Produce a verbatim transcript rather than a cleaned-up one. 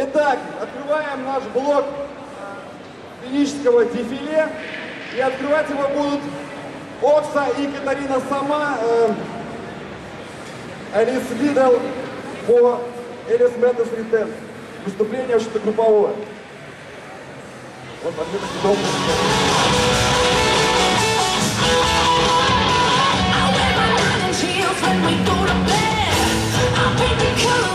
Итак, открываем наш блок сценического дефиле. И открывать его будут Окса и Катарина сама. Э, Alice Liddell по Alice Madness Return. Выступление что-то групповое. Вот ответ дом. When we go to bed, I'll paint the color.